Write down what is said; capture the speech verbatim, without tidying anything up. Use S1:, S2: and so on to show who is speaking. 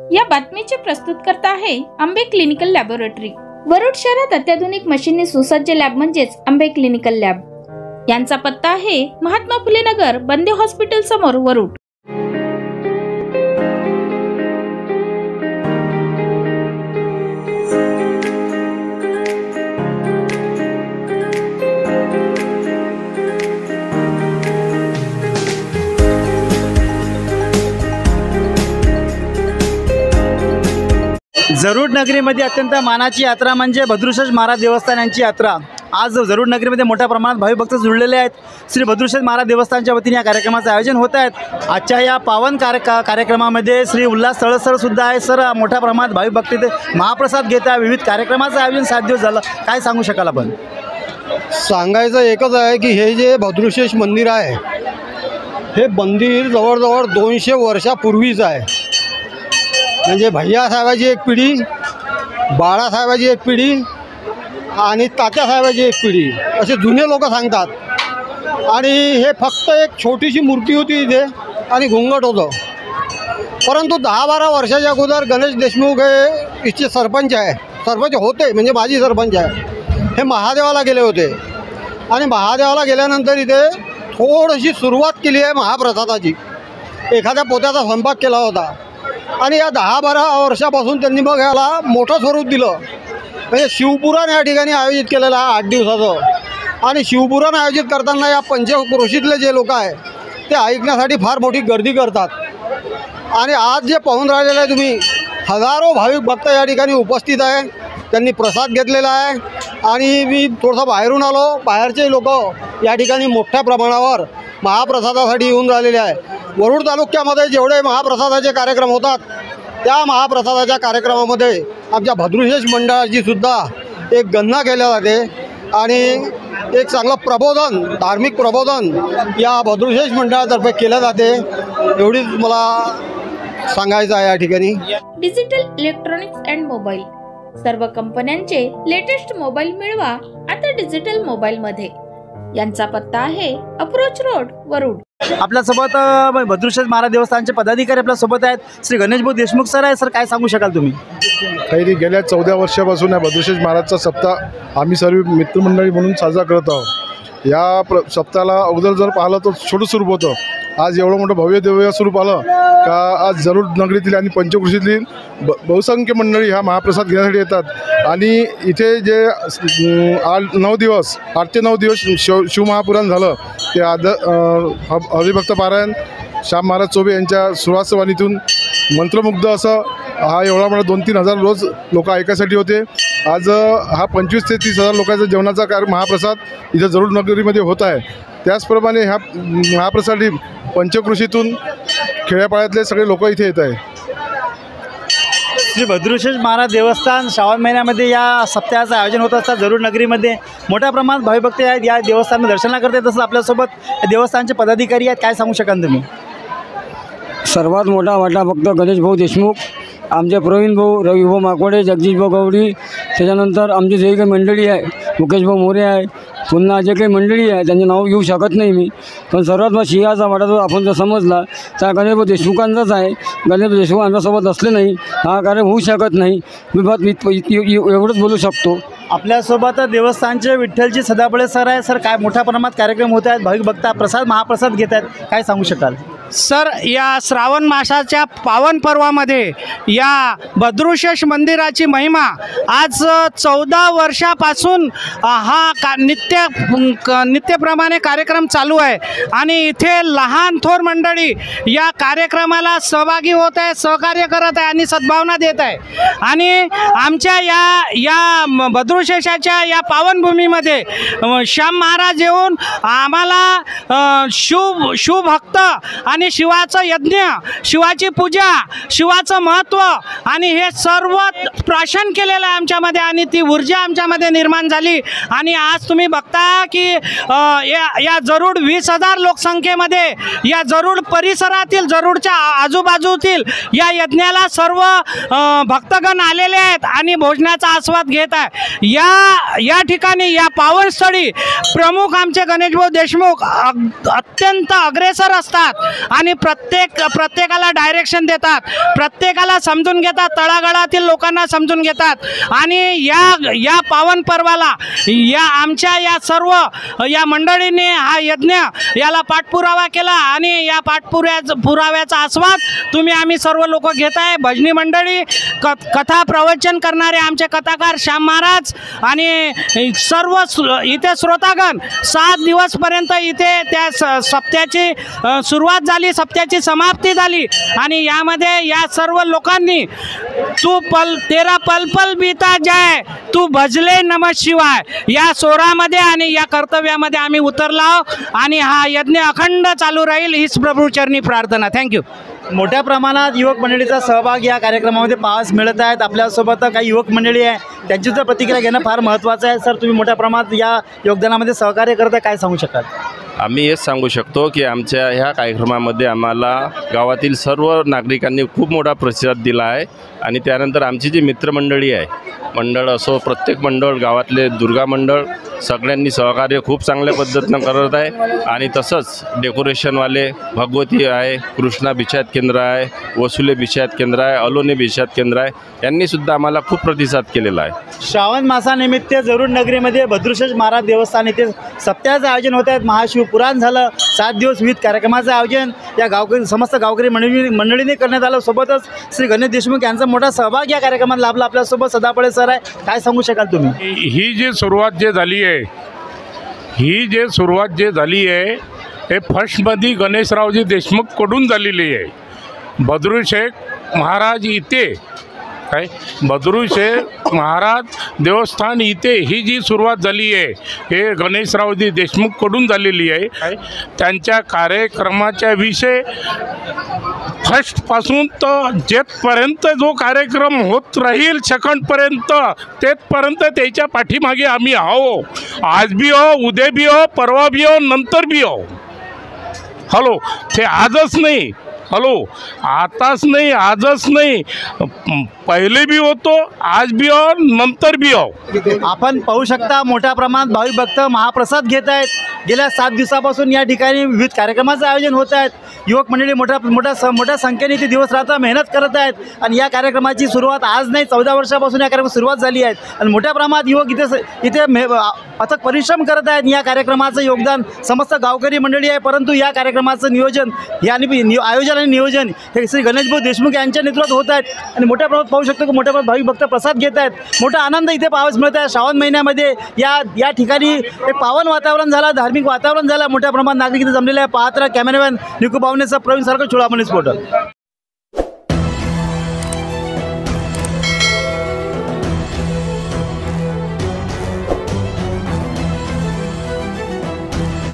S1: या बातमीचे प्रस्तुतकर्ता आहे आंबे क्लिनिकल लॅबोरेटरी। वरुड शहरात अत्याधुनिक मशीनने सुसज्ज लॅब म्हणजेच आंबे क्लिनिकल लॅब। यांचा पत्ता आहे महात्मा फुले नगर, बंदे हॉस्पिटल समोर, वरुड।
S2: जरूड नगरीमध्ये अत्यंत मानाची यात्रा म्हणजे भद्रुशेष महाराज देवस्थान यांची यात्रा। आज जरूड नगरीमध्ये मोठ्या प्रमाणात भाविक भक्त जुळलेले आहेत। श्री भद्रुशेष महाराज देवस्थानच्या वतीने या कार्यक्रमाचे आयोजन होत आहे। आजच्या या पावन कार्य कार्यक्रमामध्ये श्री उल्हास तळसर सुद्धा आहे। सर, मोठ्या प्रमाणात भाविक भक्त इथे महाप्रसाद घेत आहे। विविध कार्यक्रमाचं आयोजन सात दिवस झालं, काय सांगू शकाल आपण?
S3: सांगायचं एकच आहे की हे जे भद्रुशेष मंदिर आहे हे मंदिर जवळजवळ दोनशे वर्षापूर्वीचं आहे। म्हणजे भैयासाहेबाची एक पिढी, बाळासाहेबाची एक पिढी आणि तात्यासाहेबाची एक पिढी असे जुने लोक सांगतात। आणि हे फक्त एक छोटीशी मूर्ती होती इथे आणि घुंगट होतं। परंतु दहा बारा वर्षाच्या अगोदर गणेश देशमुख हे इथचे सरपंच आहे, सरपंच होते म्हणजे माजी सरपंच आहे, हे महादेवाला गेले होते। आणि महादेवाला गेल्यानंतर इथे थोडीशी सुरुवात केली आहे महाप्रसादाची। एखाद्या पोत्याचा स्वयंपाक केला होता आणि या दहा बारा वर्षापासून त्यांनी मग याला मोठं स्वरूप दिलं। म्हणजे शिवपुराण या ठिकाणी आयोजित केलेलं आहे आठ दिवसाचं। आणि शिवपुराण आयोजित करताना या पंचक्रोशीतले जे लोक आहे ते ऐकण्यासाठी फार मोठी गर्दी करतात। आणि आज जे पाहून राहिलेलं आहे तुम्ही, हजारो भाविक भक्त या ठिकाणी उपस्थित आहे, त्यांनी प्रसाद घेतलेला आहे। आणि मी थोडंसं बाहेरून आलो, बाहेरचे लोक या ठिकाणी मोठ्या प्रमाणावर महाप्रसादासाठी येऊन राहिलेले आहे। वरुड तालुक्यामध्ये जेवढे महाप्रसादाचे कार्यक्रम होतात त्या महाप्रसादाच्या कार्यक्रमामध्ये आमच्या भद्रुशेष मंडळाची सुद्धा एक गणना केल्या जाते आणि एक चांगलं प्रबोधन, धार्मिक प्रबोधन या भद्रुशेष मंडळातर्फे केलं जाते। एवढीच मला सांगायचं आहे या ठिकाणी।
S1: डिजिटल इलेक्ट्रॉनिक्स अँड मोबाईल, सर्व कंपन्यांचे लेटेस्ट मोबाईल मिळवा आता डिजिटल मोबाईल मध्ये। यांचा पत्ता आहे अप्रोच रोड, वरुड।
S2: आपल्यासोबत भद्रुशेष महाराज देवस्थानचे पदाधिकारी आपल्यासोबत आहेत। श्री गणेश भाऊ देशमुख सर आहे। सर, काय सांगू शकाल तुम्ही?
S4: काही गेल्या चौदा वर्षापासून या भद्रुशेष महाराजचा सप्ताह आम्ही सर्व मित्रमंडळी म्हणून साजरा करत आहोत। या प्र सप्ताहाला अगोदर जर पाहिलं तर छोटं स्वरूप होतं, आज एवढं मोठं भव्य दिव्य स्वरूप आलं का आज जरूड नगरीतील आणि पंचक्रोशीतील ब बहुसंख्य मंडळी हा महाप्रसाद घेण्यासाठी येतात। आणि इथे जे आठ नऊ दिवस आठ ते नऊ दिवस शिव शिवमहापुराण झालं ते आद हरिभक्त पारायण श्याम महाराज चोबे यांच्या सुवासवाणीतून मंत्रमुग्ध असं हा एवढा मोठा दोन तीन हजार रोज लोक ऐकायसाठी होते। आज हा पंचवीस ते तीस हजार लोकांचा जेवणाचा कार्य महाप्रसाद इथं जरूड नगरीमध्ये होत आहे। त्याचप्रमाणे ह्या महाप्रसादी पंचक्रोशीतून खेड्यापाड्यातले सगळे लोक इथे येत आहे।
S2: श्री भद्रुशेष महाराज देवस्थान श्रावण महिन्यामध्ये या सप्ताहाचं आयोजन होत असतात। जरूड नगरीमध्ये मोठ्या प्रमाणात भाविक भक्त आहेत, या देवस्थान दर्शना करतात। तसंच आपल्यासोबत देवस्थानचे पदाधिकारी आहेत, काय सांगू शकाल तुम्ही?
S5: सर्वात मोठा वाटा फक्त गणेश भाऊ देशमुख, आमचे प्रवीण भाऊ, रवी भाऊ माकोडे, जगदीश भाऊ गवडी, त्याच्यानंतर आमची जे काही मंडळी आहे, मुकेश भाऊ मोरे आहे, पुन्हा जे काही मंडळी आहे त्यांचे नाव घेऊ शकत नाही मी, पण सर्वात मग सिंहाचा वाटा जो आपण जर समजला त्या गणेश भाऊ देशमुखांचाच आहे। गणेश भाऊ देशमुख आमच्यासोबत असले नाही हा कार्य होऊ शकत नाही। मी बात एवढंच बोलू शकतो।
S2: आपल्यासोबत देवस्थानचे विठ्ठलजी सदाफळे सर आहे। सर, काय मोठ्या प्रमाणात कार्यक्रम होत आहेत, भाविक भक्त प्रसाद महाप्रसाद घेत आहेत, काय सांगू शकाल?
S6: सर, या श्रावण मासाच्या पावन पर्वामध्ये या भद्रुशेष मंदिराची महिमा आज चौदा वर्षापासून हा का नित्य नित्यप्रमाणे कार्यक्रम चालू आहे। आणि इथे लहान थोर मंडळी या कार्यक्रमाला सहभागी होत आहे, सहकार्य करत आहे आणि सद्भावना देत आहे। आणि आमच्या या या भद्रुशेषाच्या या पावनभूमीमध्ये श्याम महाराज येऊन आम्हाला शिव शिवभक्त आणि शिवाचं यज्ञ, शिवाची पूजा, शिवाचं महत्त्व आणि हे सर्व प्राशन केलेलं आहे आमच्यामध्ये। आणि ती ऊर्जा आमच्यामध्ये निर्माण झाली। आणि आज तुम्ही बघता की या या जरूड वीस हजार लोकसंख्येमध्ये या जरूड परिसरातील, जरूडच्या आजूबाजूतील या यज्ञाला सर्व भक्तगण आलेले आहेत आणि भोजनाचा आस्वाद घेत आहे। या या ठिकाणी या पावनस्थळी प्रमुख आमचे गणेश भाऊ देशमुख अत्यंत अग्रेसर असतात आणि प्रत्येक प्रत्येकाला डायरेक्शन देतात, प्रत्येकाला समजून घेतात, तळागाळातील लोकांना समजून घेतात. आणि या या पावन पर्वाला या आमच्या या सर्व या मंडळींनी हा यज्ञ याला पाठपुरावा केला आणि या पाठपुऱ्या पुराव्याचा आस्वाद तुम्ही आम्ही सर्व लोक घेत आहे. भजनी मंडळी, क कथा प्रवचन करणारे आमचे कथाकार श्याम महाराज आणि सर्व इथे श्रोतागण सात दिवसपर्यंत इथे त्या स सप्त्याची सुरुवात झाली, सप्त्याची समाप्ती झाली. आणि यामध्ये या सर्व लोकांनी तू पल तेरा पल पल बीता जाय, तू भजले नमः शिवाय या सोहळ्यामध्ये आणि या कर्तव्यामध्ये आम्ही उतरलो आणि हा यज्ञ अखंड चालू राहील हीच प्रभूचरणी प्रार्थना. थँक्यू.
S2: मोठ्या प्रमाणात युवक मंडळीचा सहभाग या कार्यक्रमामध्ये पाहास मिळत आहेत. आपल्यासोबत काही युवक मंडळी आहे, त्यांची सुद्धा प्रतिक्रिया घेणं फार महत्त्वाचं आहे. सर, तुम्ही मोठ्या प्रमाणात या योगदानामध्ये सहकार्य करता, काय सांगू शकाल?
S7: आम्ही हेच सांगू शकतो की आमच्या ह्या कार्यक्रमामध्ये आम्हाला गावातील सर्व नागरिकांनी खूप मोठा प्रतिसाद दिला आहे. आणि त्यानंतर आमची जी मित्रमंडळी आहे, मंडळ असो, प्रत्येक मंडळ, गावातले दुर्गा मंडळ, सगळ्यांनी सहकार्य खूप चांगल्या पद्धतीनं करत आहे. आणि तसंच डेकोरेशनवाले भगवती आहे, कृष्णा बिछायत केंद्र आहे, वसुले बिछायत केंद्र आहे, अलोने बिछायत केंद्र आहे, यांनीसुद्धा आम्हाला खूप प्रतिसाद केलेला आहे.
S2: श्रावण मासानिमित्त जरूर नगरीमध्ये भद्रुशेष महाराज देवस्थान येथे सप्त्याचं आयोजन होत आहे. महाशिवपुराण झालं, सात दिवस विविध कार्यक्रमाचं आयोजन या गावकरी समस्त गावकरी मंडळी मंडळीने करण्यात आलं. सोबतच श्री गणेश देशमुख यांचा मोठा सहभाग या कार्यक्रमात लाभला. आपल्यासोबत सदापळे सर आहे, काय सांगू शकाल तुम्ही?
S8: ही जी सुरुवात जे झाली आहे ही जे सुरुवात जे झाली आहे हे फर्स्टमध्ये गणेशरावजी देशमुखकडून झालेली आहे. भद्रुशेठ महाराज इथे काय भद्रुशेठ महाराज देवस्थान इथे ही जी सुरुवात झाली आहे हे गणेशरावजी देशमुखकडून झालेली आहे. त्यांच्या कार्यक्रमाच्या विषय फर्स्टपासून तर जेथपर्यंत जो कार्यक्रम होत राहील सेकंडपर्यंत तेथपर्यंत त्याच्या पाठीमागे आम्ही आहो. आज बी हो, उद्या बी हो, परवा बी हो, नंतर बी हो. हॅलो, ते आजच नाही, हॅलो आताच नाही, आजच नाही, पहिले बी होतो, आज बी हो, नंतर बी हो.
S2: आपण पाहू शकता मोठ्या प्रमाणात भाविक भक्त महाप्रसाद घेत आहेत. गेल्या सात दिवसापासून या ठिकाणी विविध कार्यक्रमाचं आयोजन होत आहेत. युवक मंडळी मोठ्या मोठ्या मोठ्या संख्येने इथे दिवस रात्र मेहनत करत आहेत. आणि या कार्यक्रमाची सुरुवात आज नाही, चौदा वर्षापासून या कार्यक्रमाची सुरुवात झाली आहे. आणि मोठ्या प्रमाणात युवक इथे इथे मे अथक परिश्रम करत आहेत. या कार्यक्रमाचं योगदान समस्त गावकरी मंडळी आहे. परंतु या कार्यक्रमाचं नियोजन या आयोजन आणि नियोजन हे श्री गणेशभाऊ देशमुख यांच्या नेतृत्वात होत आहेत. आणि मोठ्या प्रमाणात पाहू शकतो की मोठ्या प्रमाणात भाविक भक्त प्रसाद घेत आहेत. मोठा आनंद इथे पाहावयास मिळत आहे. श्रावण महिन्यामध्ये या या ठिकाणी एक पावन वातावरण झालं, धार्मिक वातावरण झालं. मोठ्या प्रमाणात नागरिक इथे जमलेले आहे. पाहत राहा कॅमेरामॅन निकू बावनेचा प्रवीण सारखं चुळामणी स्पोर्टल.